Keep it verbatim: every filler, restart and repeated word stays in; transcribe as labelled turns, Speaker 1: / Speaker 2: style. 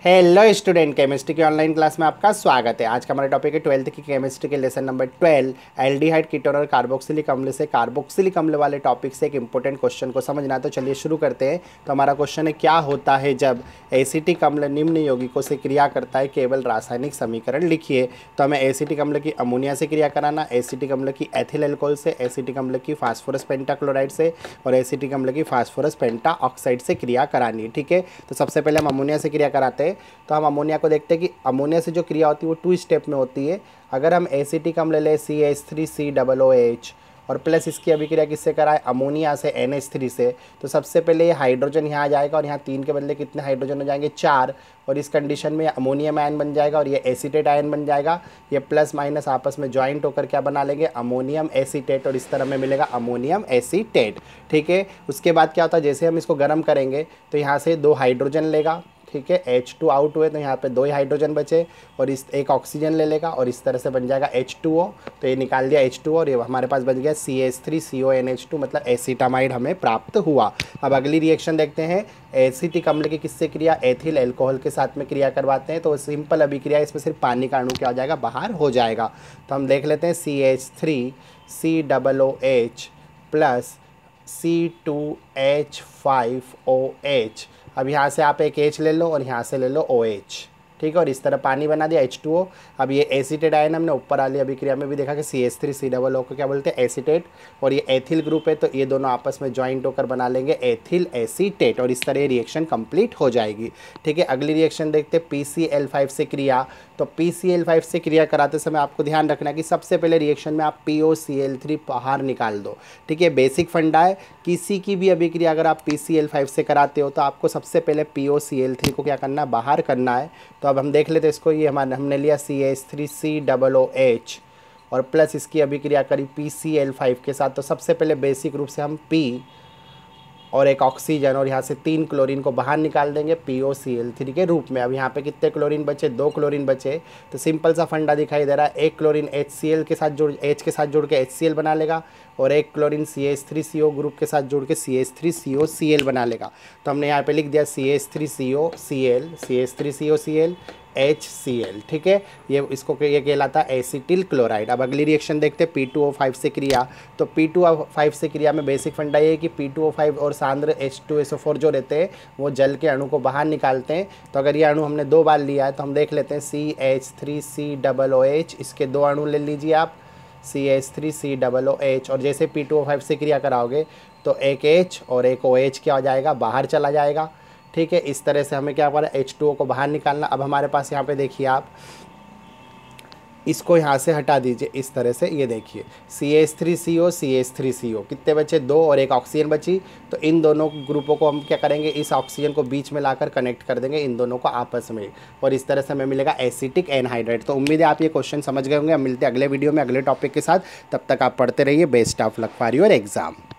Speaker 1: Hello student, chemistry की online class में आपका स्वागत है। आज का हमारा टॉपिक है ट्वेल्थ की केमिस्ट्री के lesson number twelve aldehyde ketone और कार्बोक्सिलिक अम्ल से कार्बोक्सिलिक अम्ल वाले टॉपिक से एक इंपॉर्टेंट क्वेश्चन को समझना। तो चलिए शुरू करते हैं। तो हमारा क्वेश्चन है, क्या होता है जब एसिटिक अम्ल निम्न यौगिकों से क्रिया करता है, केवल रासायनिक समीकरण लिखिए। तो हमें एसिटिक अम्ल की अमोनिया से क्रिया कराना, एसिटिक अम्ल की एथिल एल्कोहल से, एसिटिक अम्ल की फास्फोरस पेंटाक्लोराइड से और एसिटिक अम्ल की फास्फोरस पेंटा ऑक्साइड से क्रिया करानी है। ठीक है, तो सबसे पहले हम अमोनिया से क्रिया कराते हैं। तो हम अमोनिया को देखते हैं कि अमोनिया से जो क्रिया होती है वो टू स्टेप में होती है। अगर हम एसिटिक अम्ल ले C H three C double O H और प्लस इसकी अभिक्रिया किससे कराए, अमोनिया से एन एच थ्री से, तो सबसे पहले ये हाइड्रोजन यहाँ आ जाएगा और यहाँ तीन के बदले कितने हाइड्रोजन हो जाएंगे, चार। और इस कंडीशन में अमोनियम आयन बन जाएगा और ये एसीटेट आयन बन जाएगा। ये प्लस माइनस आपस में ज्वाइंट होकर क्या बना लेंगे, अमोनियम एसीटेट, और इस तरह में मिलेगा अमोनियम एसीटेट। ठीक है, उसके बाद क्या होता है, जैसे हम इसको गर्म करेंगे तो यहाँ से दो हाइड्रोजन लेगा। ठीक है, एच टू आउट हुए तो यहाँ पे दो ही हाइड्रोजन बचे और इस एक ऑक्सीजन ले लेगा और इस तरह से बन जाएगा एच टू ओ। तो ये निकाल दिया एच टू ओ और ये हमारे पास बन गया C H three C O N H two, मतलब एसिटामाइड हमें प्राप्त हुआ। अब अगली रिएक्शन देखते हैं। एसिटिक अम्ल की किससे क्रिया, एथिल एल्कोहल के साथ में क्रिया करवाते हैं। तो सिंपल अभिक्रिया, इसमें सिर्फ पानी का अणु क्या हो जाएगा, बाहर हो जाएगा। तो हम देख लेते हैं, C H three C double O H plus C two H five O H. अब यहाँ से आप एक H ले लो और यहाँ से ले लो ओ एच। ठीक है, और इस तरह पानी बना दिया एच टू ओ। अब ये एसिटेट आयन हमने ऊपर वाली अभिक्रिया में भी देखा कि C H three C double O को क्या बोलते हैं, एसिटेट, और ये एथिल ग्रुप है तो ये दोनों आपस में ज्वाइंट होकर बना लेंगे एथिल एसीटेट और इस तरह ये रिएक्शन कंप्लीट हो जाएगी। ठीक है, अगली रिएक्शन देखते हैं, पी सी एल फाइव से क्रिया। तो पी सी एल फाइव से क्रिया कराते समय आपको ध्यान रखना है कि सबसे पहले रिएक्शन में आप P O C L three बाहर निकाल दो। ठीक है, बेसिक फंडा है, किसी की भी अभिक्रिया अगर आप पी सी एल फाइव से कराते हो तो आपको सबसे पहले P O C L three को क्या करना है, बाहर करना है। तो अब हम देख लेते हैं इसको। ये हमारे हमने लिया C H three C double O H और प्लस इसकी अभिक्रिया करी पी सी एल फाइव के साथ। तो सबसे पहले बेसिक रूप से हम P और एक ऑक्सीजन और यहाँ से तीन क्लोरीन को बाहर निकाल देंगे P O C L three के रूप में। अब यहाँ पे कितने क्लोरीन बचे, दो क्लोरीन बचे। तो सिंपल सा फंडा दिखाई दे रहा है, एक क्लोरीन एच सी एल के साथ जुड़ H के साथ जुड़ के एच सी एल बना लेगा और एक chlorine C H three C O group के साथ जुड़ के C H three C O C L बना लेगा। तो हमने यहाँ पे लिख दिया C H three C O C L C H three C O C L H C L. ठीक है, ये इसको ये कहलाता है एसिटिल क्लोराइड। अब अगली रिएक्शन देखते हैं, पी टू ओ फाइव से क्रिया। तो पी टू ओ फाइव से क्रिया में बेसिक फंडा ये है कि पी टू ओ फाइव और सांद्र H two S O four जो रहते हैं वो जल के अणु को बाहर निकालते हैं। तो अगर ये अणु हमने दो बार लिया है तो हम देख लेते हैं, C H three C double O H, इसके दो अणु ले लीजिए आप, C H three C double O H, और जैसे पी टू ओ फाइव से क्रिया कराओगे तो एक H और एक ओ एच क्या हो जाएगा, बाहर चला जाएगा। ठीक है, इस तरह से हमें क्या करना है, एच टू ओ को बाहर निकालना। अब हमारे पास यहाँ पे देखिए आप, इसको यहाँ से हटा दीजिए इस तरह से। ये देखिए C H three C O C H three C O कितने बचे, दो, और एक ऑक्सीजन बची। तो इन दोनों ग्रुपों को हम क्या करेंगे, इस ऑक्सीजन को बीच में लाकर कनेक्ट कर देंगे इन दोनों को आपस में, और इस तरह से हमें मिलेगा एसिटिक एनहाइड्राइड। तो उम्मीद है आप ये क्वेश्चन समझ गए होंगे। हम मिलते हैं अगले वीडियो में अगले टॉपिक के साथ। तब तक आप पढ़ते रहिए। Best of luck for your exam.